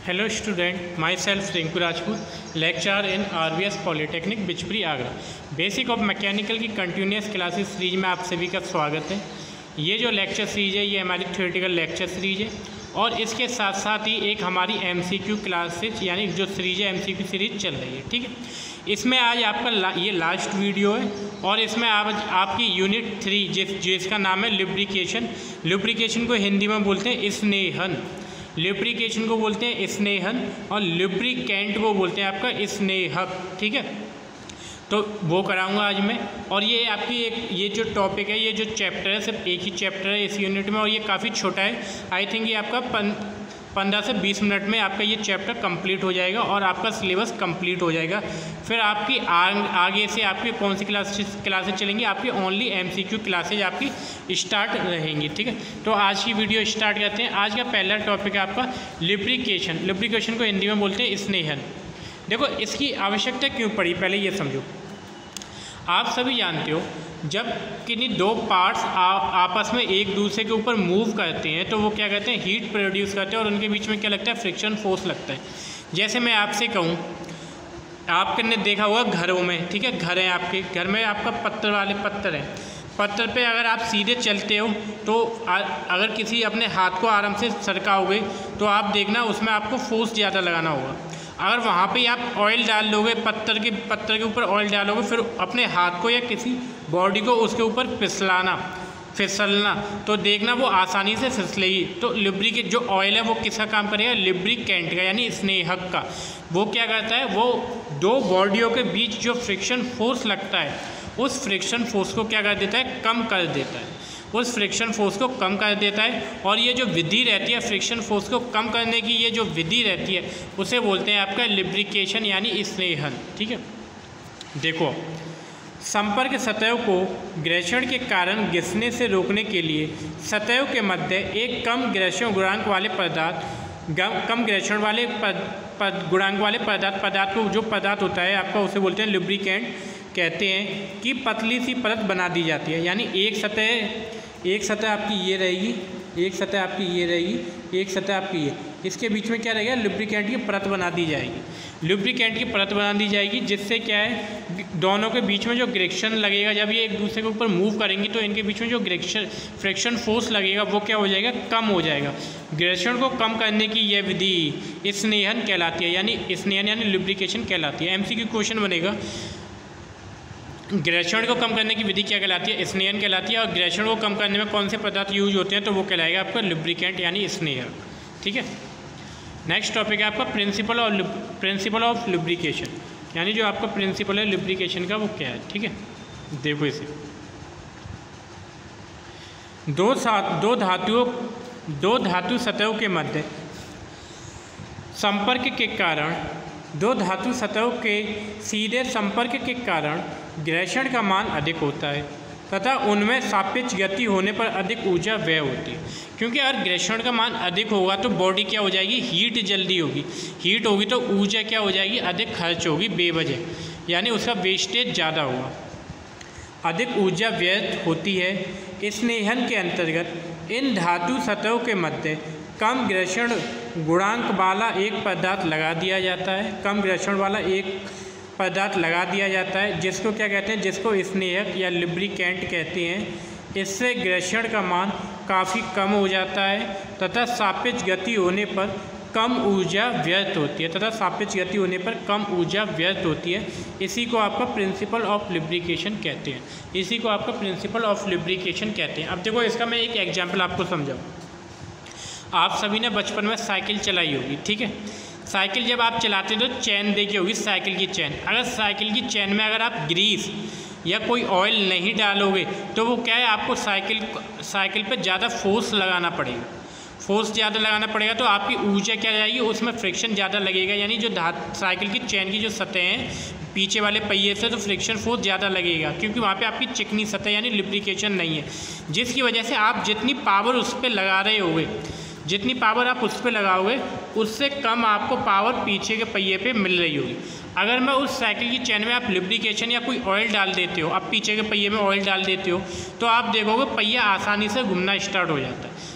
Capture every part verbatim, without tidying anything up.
Hello student, myself Rinku Rajput, lecturer in R V S Polytechnic Bichpuri Agra. Basic of mechanical की continuous classes series में आप सभी का स्वागत है। ये जो लेक्चर सीरीज है ये हमारी थ्योरेटिकल लेक्चर सीरीज है और इसके साथ साथ ही एक हमारी एमसीक्यू क्लासेस यानी जो सीरीज है एमसीक्यू सीरीज चल रही है। ठीक है, इसमें आज आपका ला, ये लास्ट वीडियो है और इसमें आप आपकी यूनिट थ्री जिस जिसका नाम है लुब्रिकेशन। लुब्रिकेशन को हिंदी में बोलते हैं स्नेहन, लुब्रिकेशन को बोलते हैं स्नेहन और लुब्रिकेंट को बोलते हैं आपका स्नेहक। ठीक है, तो वो कराऊंगा आज मैं। और ये आपकी एक ये जो टॉपिक है, ये जो चैप्टर है, सिर्फ एक ही चैप्टर है इस यूनिट में और ये काफ़ी छोटा है। आई थिंक ये आपका पन पंद्रह से बीस मिनट में आपका ये चैप्टर कंप्लीट हो जाएगा और आपका सिलेबस कंप्लीट हो जाएगा। फिर आपकी आग, आगे से आपकी कौन सी क्लासेस क्लासेस चलेंगी, आपकी ओनली एमसीक्यू क्लासेज आपकी स्टार्ट रहेंगी। ठीक है, तो आज की वीडियो स्टार्ट करते हैं। आज का पहला टॉपिक है आपका लुब्रिकेशन। लुब्रिकेशन को हिंदी में बोलते हैं स्नेहन। देखो इसकी आवश्यकता क्यों पड़ी, पहले ये समझो। आप सभी जानते हो जब किन्हीं दो पार्ट्स आपस में एक दूसरे के ऊपर मूव करते हैं तो वो क्या कहते हैं, हीट प्रोड्यूस करते हैं और उनके बीच में क्या लगता है, फ्रिक्शन फोर्स लगता है। जैसे मैं आपसे कहूँ, आपने देखा होगा घरों में, ठीक है, घर हैं आपके, घर में आपका पत्थर वाले पत्थर हैं, पत्थर पे अगर आप सीधे चलते हो तो अगर किसी अपने हाथ को आराम से सरकाओगे तो आप देखना उसमें आपको फोर्स ज़्यादा लगाना होगा। अगर वहाँ पे आप ऑयल डाल लोगे, पत्थर के पत्थर के ऊपर ऑयल डालोगे, फिर अपने हाथ को या किसी बॉडी को उसके ऊपर फिसलाना फिसलना तो देखना वो आसानी से फिसलेगी। तो लुब्रिकेट जो ऑयल है वो किसका काम करेगा, लुब्रिकेंट का यानी स्नेहक का। वो क्या करता है, वो दो बॉडियों के बीच जो फ्रिक्शन फोर्स लगता है उस फ्रिक्शन फोर्स को क्या कर देता है, कम कर देता है, उस फ्रिक्शन फोर्स को कम कर देता है। और ये जो विधि रहती है फ्रिक्शन फोर्स को कम करने की, ये जो विधि रहती है उसे बोलते हैं आपका लुब्रिकेशन यानी स्नेहन। ठीक है, देखो संपर्क सतह को घर्षण के कारण घिसने से रोकने के लिए सतह के मध्य एक कम घर्षण गुणांक वाले पदार्थ कम घर्षण वाले पद, पद गुणांक वाले पदार्थ पदार्थ को जो पदार्थ होता है आपका उसे बोलते हैं लुब्रिकेंट कहते हैं कि पतली सी परत बना दी जाती है। यानी एक सतह एक सतह आपकी ये रहेगी, एक सतह आपकी ये रहेगी, एक सतह आपकी ये, इसके बीच में क्या रहेगा, लुब्रिकेंट की परत बना दी जाएगी। लुब्रिकेंट की परत बना दी जाएगी जिससे क्या है, दोनों के बीच में जो घर्षण लगेगा, जब ये एक दूसरे के ऊपर मूव करेंगी तो इनके बीच में जो घर्षण फ्रिक्शन फोर्स लगेगा वो क्या हो जाएगा, कम हो जाएगा। घर्षण को कम करने की यह विधि स्नेहन कहलाती है, यानी स्नेहन यानी लुब्रिकेशन कहलाती है। एमसीक्यू क्वेश्चन बनेगा, घर्षण को कम करने की विधि क्या कहलाती है, स्नेहन कहलाती है। और घर्षण को कम करने में कौन से पदार्थ यूज होते हैं तो वो कहलाएगा आपका लुब्रिकेंट यानी स्नेहक। ठीक है, नेक्स्ट टॉपिक है आपका प्रिंसिपल और प्रिंसिपल ऑफ लुब्रिकेशन, यानी जो आपका प्रिंसिपल है लुब्रिकेशन का वो क्या है। ठीक है, देखो इसे, दो साथ दो धातुओं दो धातु सतहों के मध्य संपर्क के कारण दो धातु सतहों के सीधे संपर्क के कारण घर्षण का मान अधिक होता है तथा उनमें सापेक्ष गति होने पर अधिक ऊर्जा व्यय होती है। क्योंकि अगर घर्षण का मान अधिक होगा तो बॉडी क्या हो जाएगी, हीट जल्दी होगी, हीट होगी तो ऊर्जा क्या हो जाएगी, अधिक खर्च होगी बेवजह, यानी उसका वेस्टेज ज़्यादा होगा, अधिक ऊर्जा व्यय होती है। स्नेहन के अंतर्गत इन धातु सतहों के मध्य कम घर्षण गुणांक वाला एक पदार्थ लगा दिया जाता है, कम घर्षण वाला एक पदार्थ लगा दिया जाता है जिसको क्या कहते हैं, जिसको स्नेहक या लुब्रिकेंट कहते हैं। इससे घर्षण का मान काफ़ी कम हो जाता है तथा सापेक्ष गति होने पर कम ऊर्जा व्यर्थ होती है तथा सापेक्ष गति होने पर कम ऊर्जा व्यर्थ होती है। इसी को आपका प्रिंसिपल ऑफ लुब्रिकेशन कहते हैं, इसी को आपका प्रिंसिपल ऑफ लुब्रिकेशन कहते हैं। अब देखो इसका मैं एक एग्जाम्पल आपको समझाऊँ। आप सभी ने बचपन में साइकिल चलाई होगी, ठीक है, साइकिल जब आप चलाते हैं तो चैन देखी होगी, साइकिल की चैन। अगर साइकिल की चैन में अगर आप ग्रीस या कोई ऑयल नहीं डालोगे तो वो क्या है, आपको साइकिल साइकिल पे ज़्यादा फोर्स लगाना पड़ेगा, फोर्स ज़्यादा लगाना पड़ेगा तो आपकी ऊर्जा क्या जाएगी, उसमें फ्रिक्शन ज़्यादा लगेगा। यानी जो धात साइकिल की चैन की जो सतह हैं पीछे वाले पहिए से, तो फ्रिक्शन फोर्स ज़्यादा लगेगा क्योंकि वहाँ पे आपकी चिकनी सतह यानी लुब्रिकेशन नहीं है, जिसकी वजह से आप जितनी पावर उस पर लगा रहे होगे, जितनी पावर आप उस पर लगाओगे उससे कम आपको पावर पीछे के पहिए पे मिल रही होगी। अगर मैं उस साइकिल की चैन में आप लुब्रिकेशन या कोई ऑयल डाल देते हो, आप पीछे के पहिए में ऑयल डाल देते हो तो आप देखोगे पहिया आसानी से घूमना स्टार्ट हो जाता है।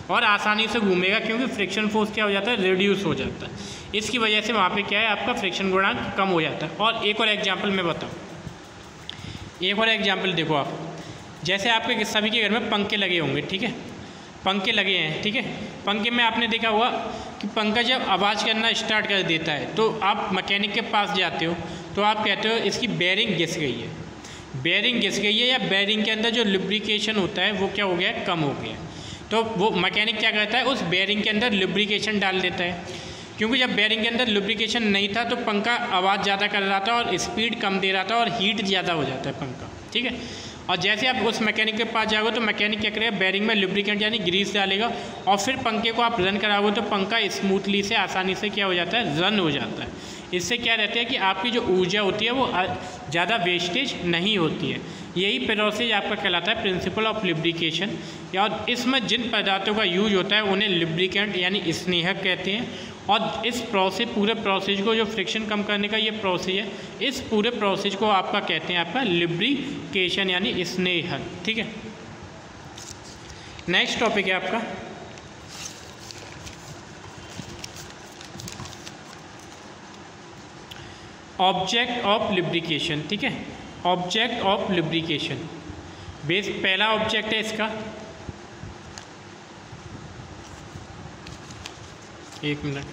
और आसानी से घूमेगा, क्योंकि फ्रिक्शन फोर्स क्या हो जाता है, रिड्यूस हो जाता है। इसकी वजह से वहाँ पे क्या है, आपका फ्रिक्शन गुणांक कम हो जाता है। और एक और एग्जांपल मैं बताऊँ, एक और एग्जांपल देखो आप, जैसे आपके सभी के घर में पंखे लगे होंगे, ठीक है, पंखे लगे हैं, ठीक है। पंखे में आपने देखा होगा कि पंखा जब आवाज़ करना स्टार्ट कर देता है तो आप मैकेनिक के पास जाते हो तो आप कहते हो इसकी बेयरिंग घिस गई है, बेयरिंग घिस गई है, या बेयरिंग के अंदर जो लुब्रिकेशन होता है वो क्या हो गया है, कम हो गया है। तो वो मैकेनिक क्या करता है, उस बेयरिंग के अंदर लुब्रिकेशन डाल देता है, क्योंकि जब बेयरिंग के अंदर लुब्रिकेशन नहीं था तो पंखा आवाज़ ज़्यादा कर रहा था और स्पीड कम दे रहा था और हीट ज़्यादा हो जाता है पंखा, ठीक है। और जैसे आप उस मैकेनिक के पास जाओगे तो मैकेनिक क्या करेगा, बेयरिंग में लुब्रिकेंट यानी ग्रीस डालेगा और फिर पंखे को आप रन कराओगे तो पंखा स्मूथली से आसानी से क्या हो जाता है, रन हो जाता है। इससे क्या रहता है कि आपकी जो ऊर्जा होती है वो ज़्यादा वेस्टेज नहीं होती है। यही प्रोसेस आपका कहलाता है प्रिंसिपल ऑफ लुब्रिकेशन। और इसमें जिन पदार्थों का यूज होता है उन्हें लुब्रिकेंट यानी स्नेहक कहते हैं। और इस प्रोसेस पूरे प्रोसेस को, जो फ्रिक्शन कम करने का ये प्रोसेस है, इस पूरे प्रोसेस को आपका कहते हैं आपका लुब्रिकेशन यानी स्नेहक, ठीक है। नेक्स्ट टॉपिक है आपका ऑब्जेक्ट ऑफ लुब्रिकेशन, ठीक है। ऑब्जेक्ट ऑफ लुब्रिकेशन, बेस पहला ऑब्जेक्ट है इसका, एक मिनट,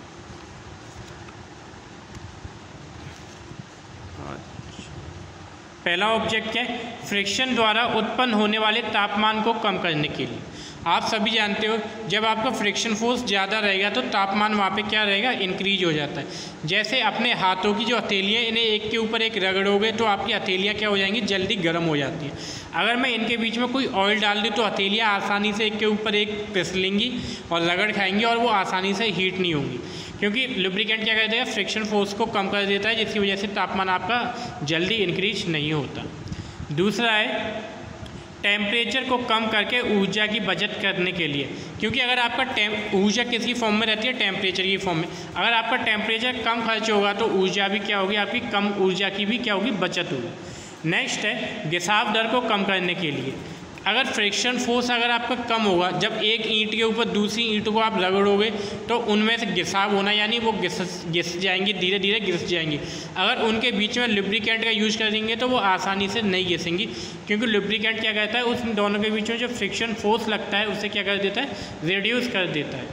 पहला ऑब्जेक्ट क्या है, फ्रिक्शन द्वारा उत्पन्न होने वाले तापमान को कम करने के लिए। आप सभी जानते हो जब आपका फ्रिक्शन फोर्स ज़्यादा रहेगा तो तापमान वहाँ पे क्या रहेगा, इंक्रीज हो जाता है। जैसे अपने हाथों की जो हथेलियाँ, इन्हें एक के ऊपर एक रगड़ोगे तो आपकी हथेलियाँ क्या हो जाएंगी, जल्दी गर्म हो जाती हैं। अगर मैं इनके बीच में कोई ऑयल डाल दूँ तो हथेलियाँ आसानी से एक के ऊपर एक फिसलेंगी और रगड़ खाएंगी और वो आसानी से हीट नहीं होंगी, क्योंकि लुब्रिकेंट क्या कर देगा, फ्रिक्शन फोर्स को कम कर देता है, जिसकी वजह से तापमान आपका जल्दी इंक्रीज नहीं होता। दूसरा है टेम्परेचर को कम करके ऊर्जा की बचत करने के लिए, क्योंकि अगर आपका टेम ऊर्जा किसकी फॉर्म में रहती है, टेम्परेचर की फॉर्म में। अगर आपका टेम्परेचर कम खर्च होगा तो ऊर्जा भी क्या होगी, आपकी कम ऊर्जा की भी क्या होगी, बचत होगी। नेक्स्ट है घिसाव दर को कम करने के लिए। अगर फ्रिक्शन फोर्स अगर आपका कम होगा, जब एक ईंट के ऊपर दूसरी ईंट को आप रगड़ोगे तो उनमें से घिसाव होना यानी वो घिस घिस जाएंगी, धीरे धीरे घिस जाएंगी। अगर उनके बीच में लुब्रिकेंट का यूज़ करेंगे तो वो आसानी से नहीं घिसेंगी, क्योंकि लुब्रिकेंट क्या कहता है, उस दोनों के बीच में जो फ्रिक्शन फोर्स लगता है उसे क्या कर देता है, रिड्यूस कर देता है।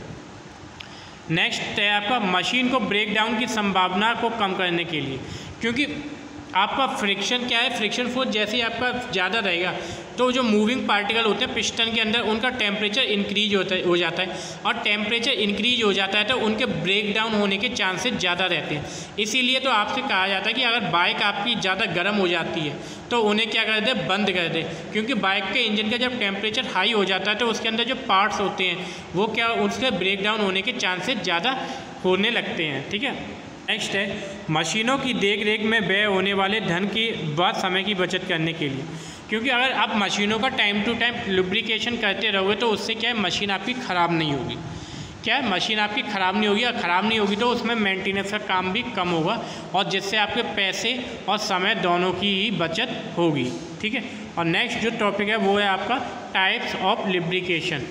नेक्स्ट है आपका मशीन को ब्रेक डाउन की संभावना को कम करने के लिए, क्योंकि आपका फ्रिक्शन क्या है, फ्रिक्शन फोर्स जैसे ही आपका ज़्यादा रहेगा तो जो मूविंग पार्टिकल होते हैं पिस्टन के अंदर, उनका टेम्परेचर इंक्रीज होता है हो जाता है और टेम्परेचर इंक्रीज हो जाता है तो उनके ब्रेक डाउन होने के चांसेस ज़्यादा रहते हैं। इसीलिए तो आपसे कहा जाता है कि अगर बाइक आपकी ज़्यादा गर्म हो जाती है तो उन्हें क्या कर दे, बंद कर दे, क्योंकि बाइक के इंजन का जब टेम्परेचर हाई हो जाता है तो उसके अंदर जो पार्ट्स होते हैं वो क्या, उसके ब्रेक डाउन होने के चांसेस ज़्यादा होने लगते हैं, ठीक है। नेक्स्ट है मशीनों की देख रेख में व्यय होने वाले धन की व समय की बचत करने के लिए, क्योंकि अगर आप मशीनों का टाइम टू टाइम लुब्रिकेशन करते रहोगे तो उससे क्या है, मशीन आपकी ख़राब नहीं होगी। क्या है, मशीन आपकी ख़राब नहीं होगी, और ख़राब नहीं होगी तो उसमें मेंटेनेंस का काम भी कम होगा और जिससे आपके पैसे और समय दोनों की ही बचत होगी, ठीक है। और नेक्स्ट जो टॉपिक है वो है आपका types of lubrication.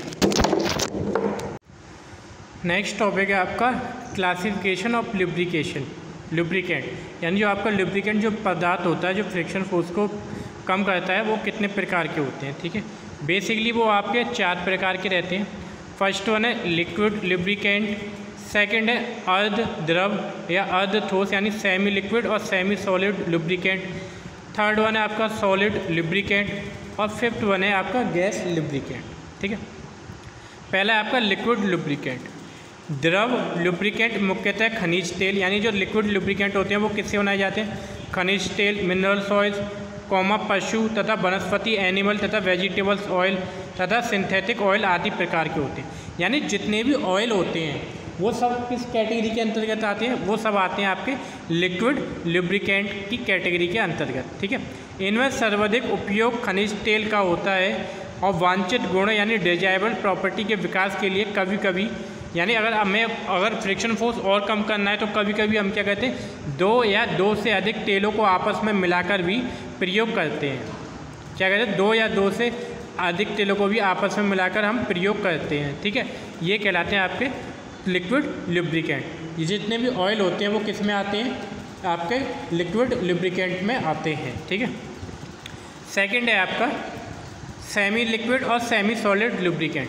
Next topic है आपका क्लासिफिकेशन ऑफ लुब्रिकेशन, लुब्रिकेंट, यानी जो आपका लुब्रिकेंट जो पदार्थ होता है जो फ्रिक्शन फोर्स को कम करता है वो कितने प्रकार के होते हैं, ठीक है। बेसिकली वो आपके चार प्रकार के रहते हैं। फर्स्ट वन है लिक्विड लुब्रिकेंट, सेकंड है अर्ध द्रव या अर्ध ठोस यानी सेमी लिक्विड और semi solid lubricant, third one है आपका सॉलिड लुब्रिकेंट और फिफ्थ वन है आपका गैस लुब्रिकेंट, ठीक है। पहला है आपका लिक्विड लुब्रिकेंट। द्रव लुब्रिकेंट मुख्यतः खनिज तेल, यानी जो लिक्विड लुब्रिकेंट होते हैं वो किससे बनाए जाते हैं, खनिज तेल, मिनरल्स ऑयल, कौमा पशु तथा वनस्पति एनिमल तथा वेजिटेबल्स ऑयल तथा सिंथेटिक ऑयल आदि प्रकार के होते हैं। यानी जितने भी ऑयल होते हैं वो सब किस कैटेगरी के अंतर्गत आते हैं, वो सब आते हैं आपके लिक्विड लुब्रिकेंट की कैटेगरी के अंतर्गत, ठीक है। इनमें सर्वाधिक उपयोग खनिज तेल का होता है और वांछित गुण यानी डिजायरेबल प्रॉपर्टी के विकास के लिए कभी कभी, यानी अगर हमें अगर फ्रिक्शन फोर्स और कम करना है तो कभी कभी हम क्या कहते हैं, दो या दो से अधिक तेलों को आपस में मिलाकर भी प्रयोग करते हैं। क्या कहते हैं, दो या दो से अधिक तेलों को भी आपस में मिलाकर हम प्रयोग करते हैं, ठीक है। ये कहलाते हैं आपके लिक्विड लुब्रिकेंट। ये जितने भी ऑयल होते हैं वो किस में आते हैं, आपके लिक्विड लुब्रिकेंट में आते हैं, ठीक है। सेकंड है आपका सेमी लिक्विड और सेमी सॉलिड लुब्रिकेंट।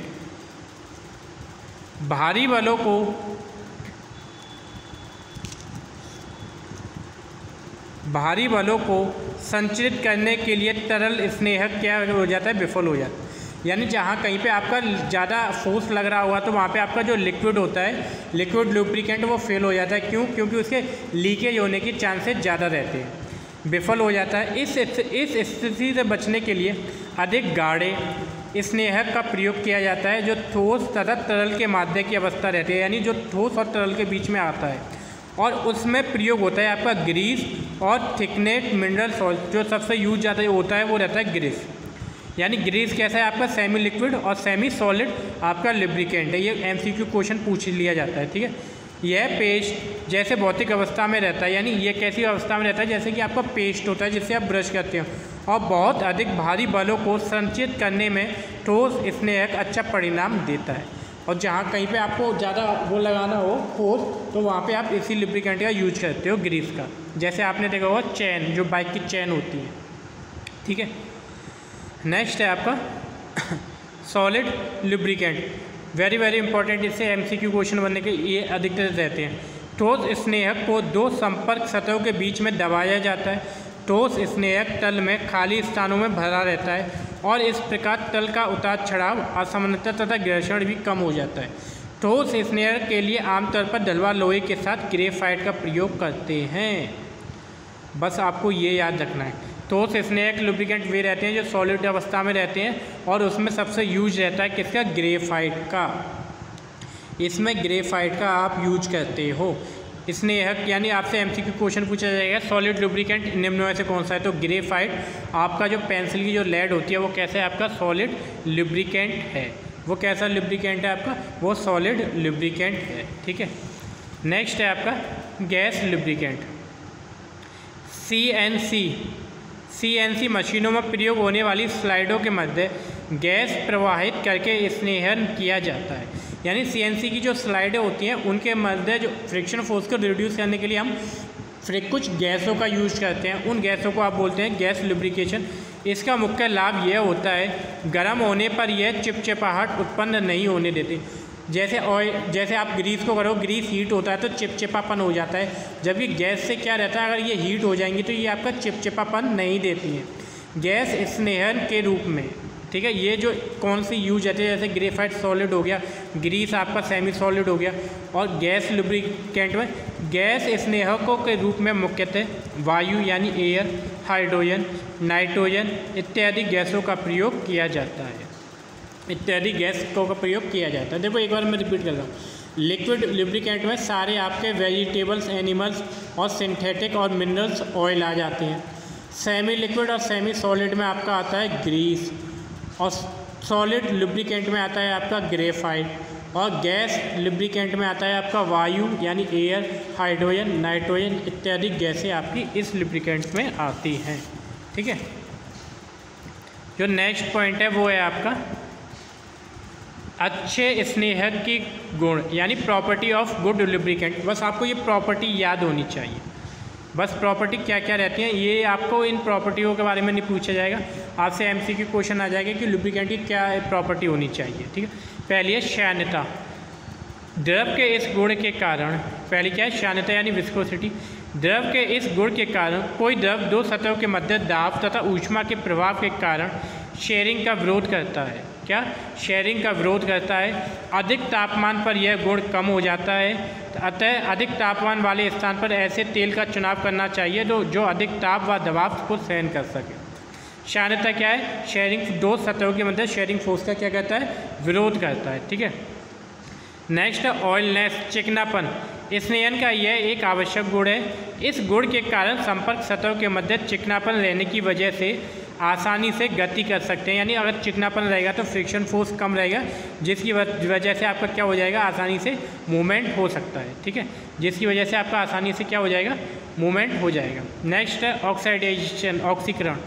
भारी बलों को भारी बलों को संचालित करने के लिए तरल स्नेहक क्या हो जाता है, विफल हो जाता है। यानी जहाँ कहीं पे आपका ज़्यादा फोर्स लग रहा हुआ तो वहाँ पे आपका जो लिक्विड होता है, लिक्विड लुब्रिकेंट, वो फेल हो जाता है। क्यों? क्योंकि उसके लीकेज होने की चांसेस ज़्यादा रहते हैं, विफल हो जाता है। इस इस स्थिति से बचने के लिए अधिक गाढ़े स्नेहक का प्रयोग किया जाता है जो ठोस तथा तरल के माध्य की अवस्था रहती है, यानी जो ठोस और तरल के बीच में आता है। और उसमें प्रयोग होता है आपका ग्रीस और थिकनेट मिनरल सॉल्ट। जो सबसे यूज ज़्यादा होता है वो रहता है ग्रीस। यानी ग्रीस कैसा है आपका, सेमी लिक्विड और सेमी सॉलिड आपका लुब्रिकेंट है। ये एमसीक्यू क्वेश्चन पूछ लिया जाता है, ठीक है। यह पेस्ट जैसे भौतिक अवस्था में रहता है, यानी ये कैसी अवस्था में रहता है, जैसे कि आपका पेस्ट होता है जिससे आप ब्रश करते हो, और बहुत अधिक भारी बलों को संचित करने में ठोस स्नेहक अच्छा परिणाम देता है। और जहाँ कहीं पे आपको ज़्यादा वो लगाना हो फोर्स, तो वहाँ पे आप इसी लुब्रिकेंट का यूज करते हो, ग्रीस का। जैसे आपने देखा होगा चैन, जो बाइक की चैन होती है, ठीक है। नेक्स्ट है आपका solid lubricant. Very very important, इससे एमसीक्यू क्वेश्चन बनने के ये अधिकतर रहते हैं। ठोस स्नेहक को दो संपर्क सतहों के बीच में दबाया जाता है। ठोस स्नेहक तल में खाली स्थानों में भरा रहता है और इस प्रकार तल का उतार चढ़ाव, असमानता तथा घर्षण भी कम हो जाता है। ठोस स्नेहक के लिए आमतौर पर ढलवा लोहे के साथ ग्रेफाइट का प्रयोग करते हैं। बस आपको ये याद रखना है। ठोस स्नेहक लुब्रिकेंट वे रहते हैं जो सॉलिड अवस्था में रहते हैं, और उसमें सबसे यूज रहता है किसका, ग्रेफाइट का। इसमें ग्रेफाइट का आप यूज करते हो। स्नेहक यानी आपसे एमसीक्यू क्वेश्चन पूछा जाएगा सॉलिड लुब्रिकेंट निम्न में से कौन सा है, तो ग्रेफाइट आपका जो पेंसिल की जो लेड होती है वो कैसे है आपका, सॉलिड लुब्रिकेंट है। वो कैसा लुब्रिकेंट है आपका, वो सॉलिड लुब्रिकेंट है, ठीक है। नेक्स्ट है आपका gas lubricant. C N C C N C मशीनों में प्रयोग होने वाली स्लाइडों के मध्य गैस प्रवाहित करके स्नेहन किया जाता है। यानी सीएनसी की जो स्लाइडें होती हैं उनके मध्य जो फ्रिक्शन फोर्स को रिड्यूस करने के लिए हम फिर कुछ गैसों का यूज करते हैं। उन गैसों को आप बोलते हैं गैस लुब्रिकेशन। इसका मुख्य लाभ यह होता है गर्म होने पर यह चिपचिपाहट उत्पन्न नहीं होने देते। जैसे ऑयल, जैसे आप ग्रीस को करो, ग्रीस हीट होता है तो चिपचिपापन हो जाता है, जबकि गैस से क्या रहता है, अगर ये हीट हो जाएंगी तो ये आपका चिपचिपापन नहीं देती है गैस स्नेहन के रूप में, ठीक है। ये जो कौन सी यूज रहती है, जैसे ग्रेफाइट सॉलिड हो गया, ग्रीस आपका सेमी सॉलिड हो गया, और गैस लुब्रिकेंट में गैस स्नेहकों के रूप में मुख्यतः वायु यानी एयर, हाइड्रोजन, नाइट्रोजन इत्यादि गैसों का प्रयोग किया जाता है इत्यादि गैसों का प्रयोग किया जाता है। देखो एक बार मैं रिपीट कर रहा हूँ, लिक्विड लुब्रिकेंट में सारे आपके वेजिटेबल्स, एनिमल्स और सिंथेटिक और मिनरल्स ऑयल आ जाते हैं। सेमी लिक्विड और सेमी सॉलिड में आपका आता है ग्रीस, और सॉलिड लुब्रिकेंट में आता है आपका ग्रेफाइट, और गैस लुब्रिकेंट में आता है आपका वायु यानी एयर, हाइड्रोजन, नाइट्रोजन इत्यादि गैसें आपकी इस लुब्रिकेंट में आती हैं, ठीक है। जो नेक्स्ट पॉइंट है वो है आपका अच्छे स्नेहक की गुण यानी प्रॉपर्टी ऑफ गुड लुब्रिकेंट। बस आपको ये प्रॉपर्टी याद होनी चाहिए। बस प्रॉपर्टी क्या क्या रहती हैं ये आपको इन प्रॉपर्टियों के बारे में नहीं पूछा जाएगा, आपसे एमसीक्यू क्वेश्चन आ जाएगा कि लुब्रिकेंट की क्या प्रॉपर्टी होनी चाहिए, ठीक है। पहली है श्यानता। द्रव के इस गुण के कारण, पहली क्या है, श्यानता यानी विस्कोसिटी। द्रव के इस गुण के कारण कोई द्रव दो सतहों के मध्य दाब तथा ऊष्मा के प्रभाव के कारण शेयरिंग का विरोध करता है। क्या, शेयरिंग का विरोध करता है। अधिक तापमान पर यह गुण कम हो जाता है, अतः अधिक तापमान वाले स्थान पर ऐसे तेल का चुनाव करना चाहिए जो जो अधिक ताप व दबाव को सहन कर सके। श्यानता क्या है, शेयरिंग, दो सतहों के मध्य शेयरिंग फोर्स का क्या करता है, विरोध करता है, ठीक है। Next oiliness, चिकनापन। स्नेहन का यह एक आवश्यक गुण है। इस गुण के कारण संपर्क सतहों के मध्य चिकनापन रहने की वजह से आसानी से गति कर सकते हैं। यानी अगर चिकनापन रहेगा तो फ्रिक्शन फोर्स कम रहेगा, जिसकी वजह से आपका क्या हो जाएगा, आसानी से मूवमेंट हो सकता है, ठीक है। जिसकी वजह से आपका आसानी से क्या हो जाएगा, मूवमेंट हो जाएगा। नेक्स्ट है ऑक्सीडाइजेशन, ऑक्सीकरण।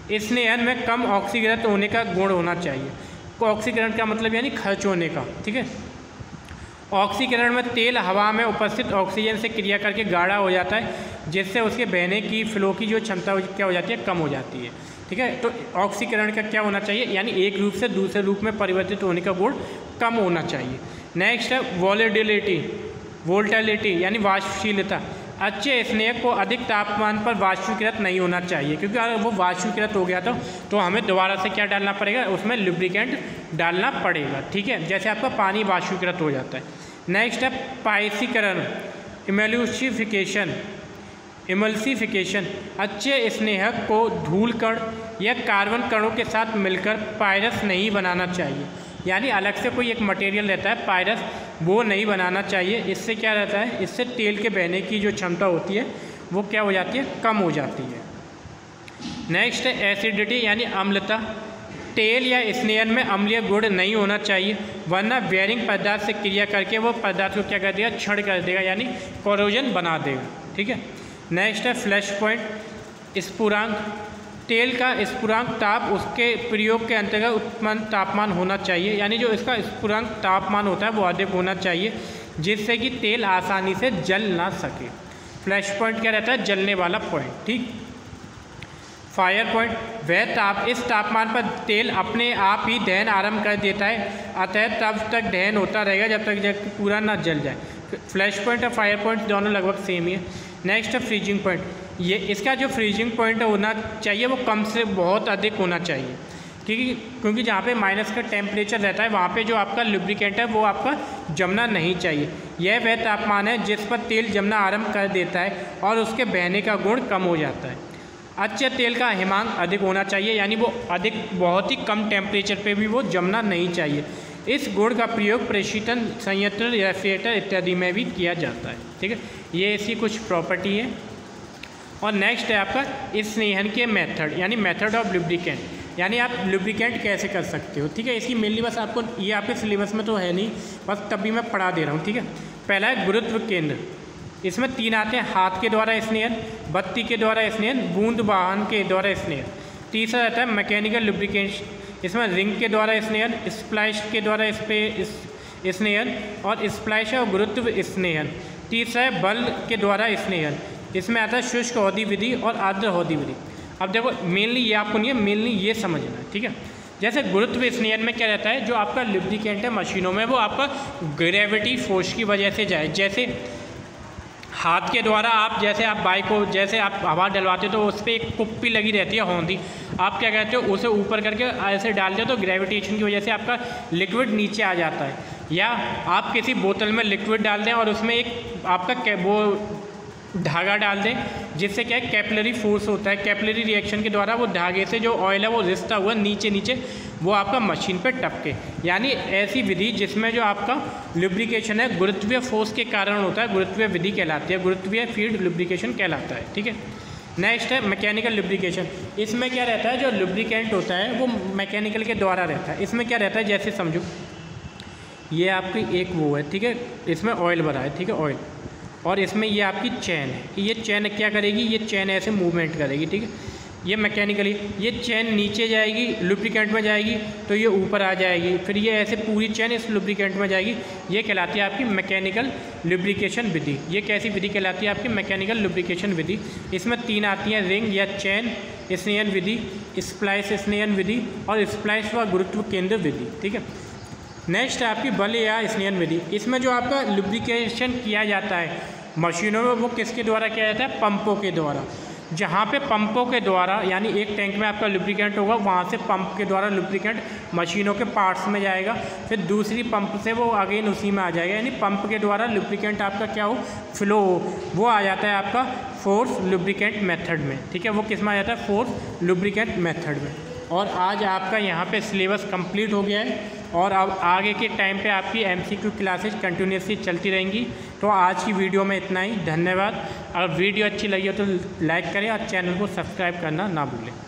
स्नेहन में कम ऑक्सीकरण होने का गुण होना चाहिए। ऑक्सीकरण का मतलब यानी खर्च होने का, ठीक है। ऑक्सीकरण में तेल हवा में उपस्थित ऑक्सीजन से क्रिया करके गाढ़ा हो जाता है, जिससे उसके बहने की फ्लो की जो क्षमता क्या हो जाती है, कम हो जाती है, ठीक है। तो ऑक्सीकरण का क्या होना चाहिए, यानी एक रूप से दूसरे रूप में परिवर्तित होने का गुण कम होना चाहिए। नेक्स्ट है वोलेटिलिटी, वोल्टिलिटी यानी वाष्पशीलता। अच्छे स्नेहक को अधिक तापमान पर वाष्पीकृत नहीं होना चाहिए, क्योंकि अगर वो वाष्पीकृत हो गया तो तो हमें दोबारा से क्या डालना पड़ेगा, उसमें लुब्रिकेंट डालना पड़ेगा, ठीक है, जैसे आपका पानी वाष्पीकृत हो जाता है। नेक्स्ट है पाइसीकरण, इमल्सिफिकेशन, इमल्सिफिकेशन। अच्छे स्नेहक को धूल कण या कार्बन कणों के साथ मिलकर पायरस नहीं बनाना चाहिए, यानी अलग से कोई एक मटेरियल रहता है पायरस, वो नहीं बनाना चाहिए। इससे क्या रहता है, इससे तेल के बहने की जो क्षमता होती है वो क्या हो जाती है, कम हो जाती है। नेक्स्ट है एसिडिटी यानी अम्लता। तेल या स्नेहन में अम्लीय गुण नहीं होना चाहिए, वरना बेयरिंग पदार्थ से क्रिया करके वो पदार्थ को क्या कर देगा, क्षण कर देगा, यानी कोरोजन बना देगा, ठीक है। नेक्स्ट है फ्लैश पॉइंट, स्फुरांक। तेल का स्फुरांक ताप उसके प्रयोग के अंतर्गत उत्पन्न तापमान होना चाहिए, यानी जो इसका स्फुरांक तापमान होता है वो अधिक होना चाहिए, जिससे कि तेल आसानी से जल ना सके। फ्लैश पॉइंट क्या रहता है, जलने वाला पॉइंट, ठीक। फायर पॉइंट, वह ताप इस तापमान पर तेल अपने आप ही दहन आरंभ कर देता है, अतः तब तक दहन होता रहेगा जब तक जब पूरा ना जल जाए। फ्लैश पॉइंट और फायर पॉइंट दोनों लगभग सेम ही है। नेक्स्ट है फ्रीजिंग पॉइंट, ये इसका जो फ्रीजिंग पॉइंट होना चाहिए वो कम से बहुत अधिक होना चाहिए, क्योंकि क्योंकि जहाँ पे माइनस का टेम्परेचर रहता है वहाँ पे जो आपका लुब्रिकेंट है वो आपका जमना नहीं चाहिए। यह वह तापमान है जिस पर तेल जमना आरंभ कर देता है और उसके बहने का गुण कम हो जाता है। अच्छे तेल का हिमांक अधिक होना चाहिए, यानी वो अधिक बहुत ही कम टेम्परेचर पे भी वो जमना नहीं चाहिए। इस गुण का प्रयोग प्रशीतन संयंत्र, रेफ्रिजरेटर इत्यादि में भी किया जाता है, ठीक है। ये इसकी कुछ प्रॉपर्टी है। और नेक्स्ट है आपका स्नेहन के मेथड, यानी मेथड ऑफ लुब्रिकेंट, यानी आप लुब्रिकेंट कैसे कर सकते हो, ठीक है। इसकी मेनली बस आपको ये आपके सिलेबस में तो है नहीं, बस तब भी मैं पढ़ा दे रहा हूँ, ठीक है। पहला है गुरुत्व केंद्र, इसमें तीन आते हैं, हाथ के द्वारा स्नेहन, बत्ती के द्वारा स्नेहन, बूंद वाहन के द्वारा स्नेहन। तीसरा रहता है मैकेनिकल लुब्रिकेशन, इसमें रिंग के द्वारा स्नेहन, स्प्लैश के द्वारा स्नेहन और स्प्लैश और गुरुत्व स्नेहन। तीसरा है बल के द्वारा स्नेहन, इसमें आता है शुष्क अवधि विधि और आर्द्र अवधि विधि। अब देखो मेनली ये आपको नहीं है, मेनली ये समझना है, ठीक है। जैसे गुरुत्व स्नेहन में क्या रहता है, जो आपका लुब्रिकेंट है मशीनों में वो आपका ग्रेविटी फोर्स की वजह से जाए। जैसे हाथ के द्वारा आप जैसे आप बाइक को जैसे आप हवा डलवाते हो तो उस पर एक कुप्पी लगी रहती है होंदी, आप क्या कहते हो उसे ऊपर करके ऐसे डालते हो तो ग्रेविटेशन की वजह से आपका लिक्विड नीचे आ जाता है। या आप किसी बोतल में लिक्विड डाल दें और उसमें एक आपका वो धागा डाल दें, जिससे क्या है कैपिलरी फोर्स होता है, कैपिलरी रिएक्शन के द्वारा वो धागे से जो ऑयल है वो रिश्ता हुआ नीचे नीचे वो आपका मशीन पे टपके। यानी ऐसी विधि जिसमें जो आपका लुब्रिकेशन है गुरुत्वीय फोर्स के कारण होता है, गुरुत्वीय विधि कहलाती है, गुरुत्वीय फील्ड लुब्रिकेशन कहलाता है, ठीक है। नेक्स्ट है मैकेनिकल लुब्रिकेशन, इसमें क्या रहता है, जो लुब्रिकेंट होता है वो मैकेनिकल के द्वारा रहता है। इसमें क्या रहता है, जैसे समझो ये आपकी एक वो है, ठीक है, इसमें ऑयल भरा है, ठीक है, ऑयल, और इसमें ये आपकी चैन है, ये चैन क्या करेगी, ये चैन ऐसे मूवमेंट करेगी, ठीक है। ये मैकेनिकली ये चैन नीचे जाएगी, लुब्रिकेंट में जाएगी तो ये ऊपर आ जाएगी, फिर ये ऐसे पूरी चैन इस लुब्रिकेंट में जाएगी, ये कहलाती है आपकी मैकेनिकल लुब्रिकेशन विधि। ये कैसी विधि कहलाती है, आपकी मैकेनिकल लुब्रिकेशन विधि। इसमें तीन आती हैं, रिंग या चैन स्नेहन विधि, स्प्लाइस स्नेहन विधि और स्प्लाइस व गुरुत्व केंद्र विधि, ठीक है। नेक्स्ट है आपकी बल या स्नेहन विधि, इसमें जो आपका लुब्रिकेशन किया जाता है मशीनों में वो किसके द्वारा किया जाता है, पंपों के द्वारा। जहाँ पे पंपों के द्वारा, यानी एक टैंक में आपका लुब्रिकेंट होगा, वहाँ से पंप के द्वारा लुब्रिकेंट मशीनों के पार्ट्स में जाएगा, फिर दूसरी पंप से वो अगेन उसी में आ जाएगा, यानी पंप के द्वारा लुब्रिकेंट आपका क्या हो, फ्लो हो, वो आ जाता है आपका फोर्स लुब्रिकेंट मेथड में, ठीक है। वो किस में आ जाता है, फोर्स लुब्रिकेंट मेथड में। और आज आपका यहाँ पे सिलेबस कंप्लीट हो गया है और अब आगे के टाइम पे आपकी एमसीक्यू क्लासेस कंटिन्यूसली चलती रहेंगी। तो आज की वीडियो में इतना ही, धन्यवाद। अगर वीडियो अच्छी लगी हो तो लाइक करें और चैनल को सब्सक्राइब करना ना भूलें।